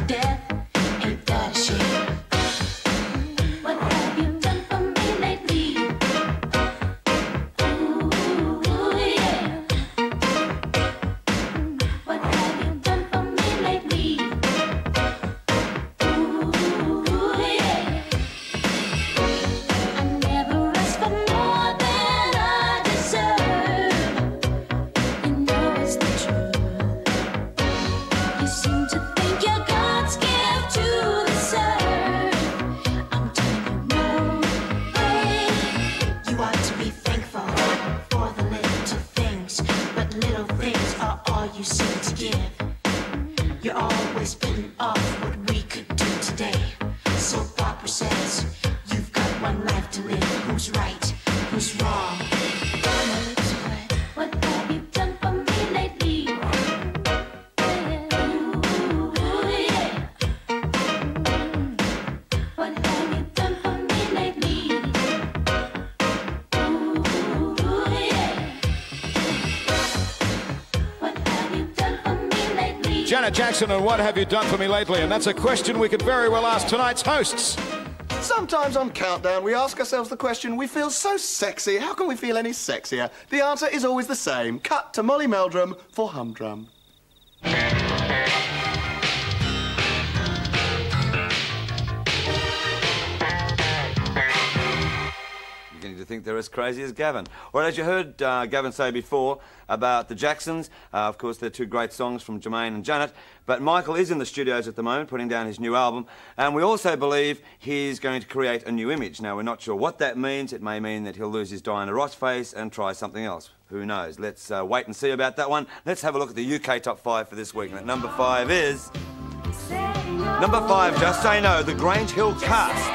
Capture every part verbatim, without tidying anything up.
death. Ain't that a shame? What have you done for me lately? Ooh, yeah. What have you done for me lately? Ooh, yeah. I never asked for more than I deserve. You know it's the truth. You seem to think you're God's gift to the serve. I'm telling you no way. You ought to be thankful for the little things, but little things are all you seem to give. You're always putting off what we could do today. So Barbara says, you've got one life to live. Who's right? Who's wrong? My lips wet. What have you done for me lately? Ooh, yeah. What have you done for me lately? Ooh, yeah. What have you done for me lately? Janet Jackson and What Have You Done For Me Lately? And that's a question we could very well ask tonight's hosts. Sometimes on Countdown, we ask ourselves the question, we feel so sexy, how can we feel any sexier? The answer is always the same. Cut to Molly Meldrum for Humdrum. Beginning to think they're as crazy as Gavin. Well, as you heard uh, Gavin say before about the Jacksons, uh, of course they're two great songs from Jermaine and Janet, but Michael is in the studios at the moment putting down his new album, and we also believe he's going to create a new image. Now, we're not sure what that means. It may mean that he'll lose his Diana Ross face and try something else. Who knows? Let's uh, wait and see about that one. Let's have a look at the U K top five for this week. And at number five is... Number five, Just Say No, the Grange Hill Cast.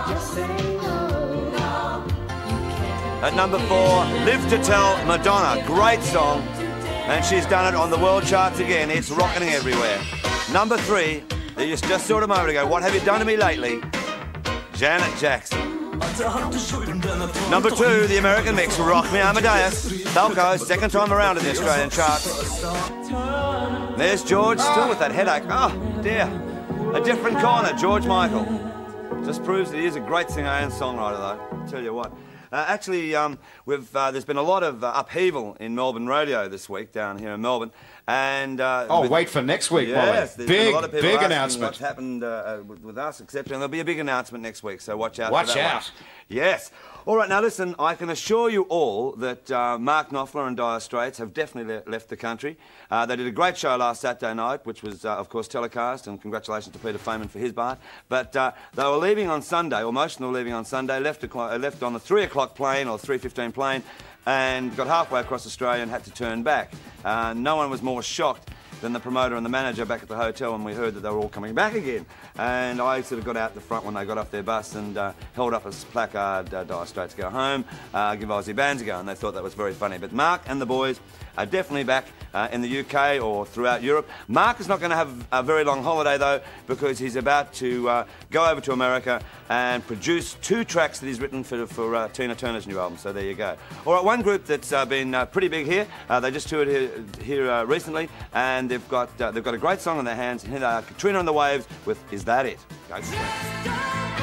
At number four, Live to Tell, Madonna. Great song. And she's done it on the world charts again. It's rocketing everywhere. Number three, you just, just saw it a moment ago, What Have You Done To Me Lately? Janet Jackson. Number two, the American mix, Rock Me Amadeus. Falco, second time around in the Australian charts. There's George, still with that headache. Oh, dear. A different corner, George Michael. Just proves that he is a great singer and songwriter, though. I'll tell you what. Uh, actually, um, we've, uh, there's been a lot of uh, upheaval in Melbourne radio this week, down here in Melbourne. And uh, Oh, with, wait for next week, yes, Molly. there's been Big, a lot of people big asking announcement. what's happened uh, uh, with, with us, et cetera. And there'll be a big announcement next week, so watch out Watch for that out. one. Yes. All right, now listen, I can assure you all that uh, Mark Knopfler and Dire Straits have definitely le left the country. Uh, they did a great show last Saturday night, which was, uh, of course, telecast, and congratulations to Peter Feynman for his part. But uh, they were leaving on Sunday, or most of them were leaving on Sunday, left, uh, left on the three o'clock plane, or three fifteen plane, and got halfway across Australia and had to turn back. Uh, no one was more shocked than the promoter and the manager back at the hotel when we heard that they were all coming back again. And I sort of got out the front when they got off their bus and uh, held up a placard, uh, Dire Straits go home, uh, give Aussie bands a go, and they thought that was very funny. But Mark and the boys are definitely back uh, in the U K or throughout Europe. Mark is not going to have a very long holiday, though, because he's about to uh, go over to America and produce two tracks that he's written for, for uh, Tina Turner's new album, so there you go. All right, one group that's uh, been uh, pretty big here, uh, they just toured here, here uh, recently, and they've got, uh, they've got a great song in their hands. Here they are, Katrina and the Waves with Is That It? Go for it.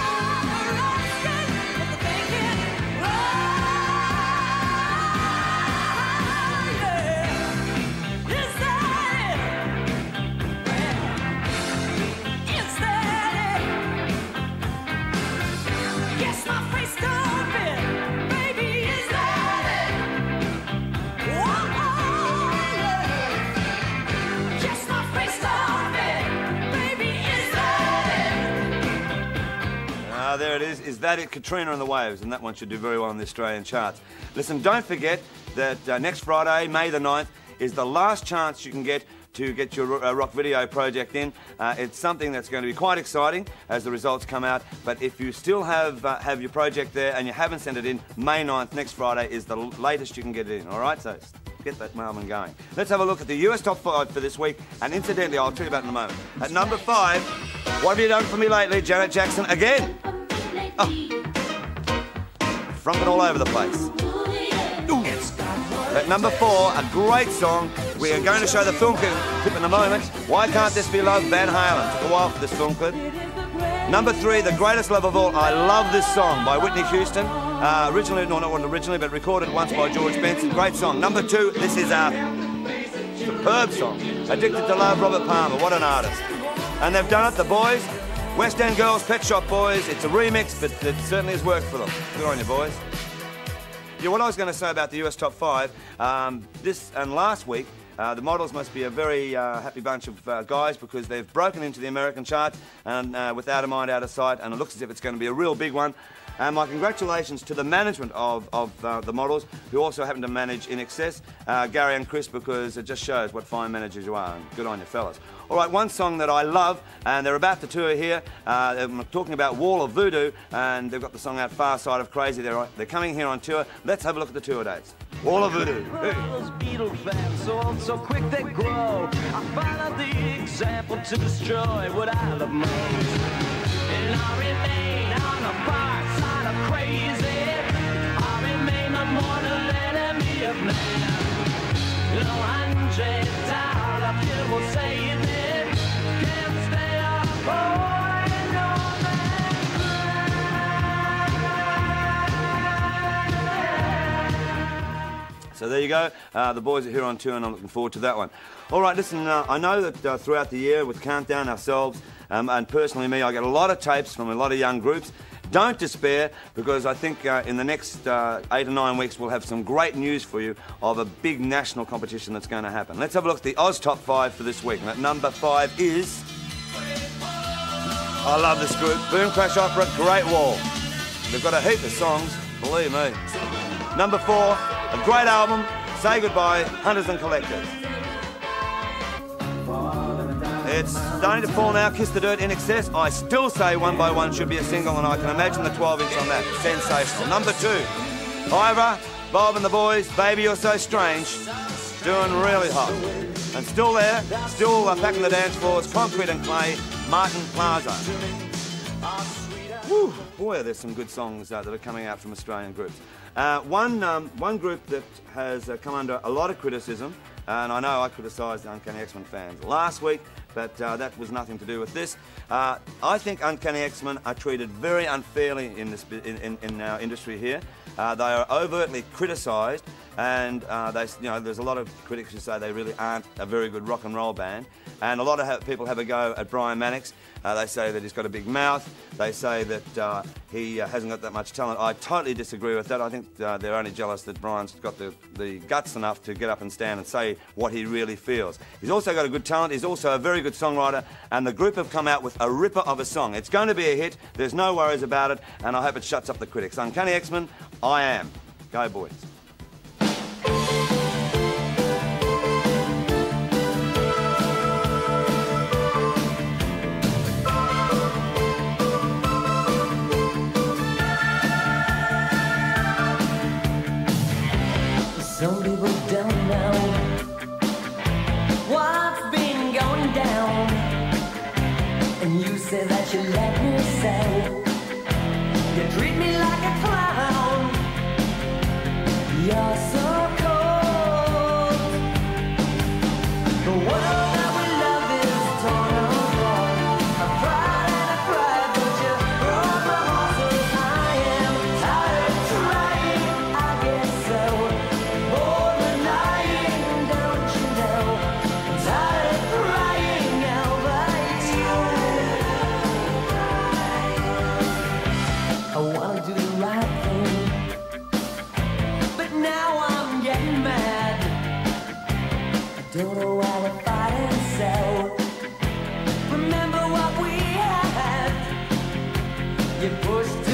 Uh, there it is. Is That It? Katrina and the Waves, and that one should do very well on the Australian charts. Listen, don't forget that uh, next Friday, May the ninth, is the last chance you can get to get your uh, rock video project in. Uh, it's something that's going to be quite exciting as the results come out, but if you still have uh, have your project there and you haven't sent it in, May ninth, next Friday, is the latest you can get it in, all right? So get that mailman going. Let's have a look at the U S top five for this week, and incidentally, I'll tell you about it in a moment. At number five, What Have You Done For Me Lately? Janet Jackson again. Oh. Frumping all over the place. Ooh. At number four, a great song We are going to show the film clip in a moment. Why Can't This Be Love? Van Halen. Took a while for this film clip. Number three, The Greatest Love of All. I love this song by Whitney Houston. Uh, originally, no, not originally, but recorded once by George Benson. Great song. Number two, this is a superb song. Addicted to Love, Robert Palmer. What an artist. And they've done it, the boys. West End Girls, Pet Shop Boys. It's a remix, but it certainly has worked for them. Good on you, boys. Yeah, what I was going to say about the U S Top five, um, this and last week, uh, the Models must be a very uh, happy bunch of uh, guys because they've broken into the American charts and uh, with Out of Mind, Out of Sight, and it looks as if it's going to be a real big one. And my congratulations to the management of, of uh, the Models, who also happen to manage In Excess, uh, Gary and Chris, because it just shows what fine managers you are, and good on you, fellas. All right, one song that I love, and they're about to tour here. Uh, I'm talking about Wall of Voodoo, and they've got the song out, Far Side of Crazy. They're, they're coming here on tour. Let's have a look at the tour dates. Wall of Voodoo. Hey. Those Beatle fans, so, so quick they grow. I follow the example to destroy what I love most. And I remain on the far side of crazy. I remain the mortal enemy of man. No hundred dollar bill will save it. Can't stay up, boy, you know that. So there you go. Uh, the boys are here on tour, and I'm looking forward to that one. All right, listen, uh, I know that uh, throughout the year with Countdown ourselves, um, and personally me, I get a lot of tapes from a lot of young groups. Don't despair, because I think uh, in the next uh, eight or nine weeks we'll have some great news for you of a big national competition that's going to happen. Let's have a look at the Oz Top five for this week. And at number five is... I love this group. Boom Crash Opera, Great Wall. They've got a heap of songs, believe me. Number four, a great album, Say Goodbye, Hunters and Collectors. It's starting to fall now, Kiss the Dirt, In Excess. I still say One by One should be a single, and I can imagine the twelve inch on that. Sensational. Number two, Ivor, Bob and the Boys, Baby You're So Strange. Doing really hot. And still there, still uh, back in the dance floors, Concrete and Clay, Martin Plaza. Whew, boy, there's some good songs uh, that are coming out from Australian groups. Uh, one, um, one group that has uh, come under a lot of criticism, and I know I criticised the Uncanny X-Men fans last week, but uh, that was nothing to do with this. Uh, I think Uncanny X-Men are treated very unfairly in, this, in, in, in our industry here. Uh, they are overtly criticised, and uh, they, you know, there's a lot of critics who say they really aren't a very good rock and roll band. And a lot of ha people have a go at Brian Mannix. Uh, they say that he's got a big mouth. They say that uh, he uh, hasn't got that much talent. I totally disagree with that. I think uh, they're only jealous that Brian's got the, the guts enough to get up and stand and say what he really feels. He's also got a good talent. He's also a very good songwriter. And the group have come out with a ripper of a song. It's going to be a hit. There's no worries about it. And I hope it shuts up the critics. Uncanny X-Men, I am. Go, boys. Some people don't know what's been going down, and you say that you let me say. You treat me like a clown. You're so cold. The world that we love is torn apart. I cried and I cried, but you broke my heart. So I am tired of trying, I guess so. More than lying, don't you know? I'm tired of crying over you. I wanna do the right thing, but now I'm getting mad. I don't know why we're fighting so. Remember what we had. You pushed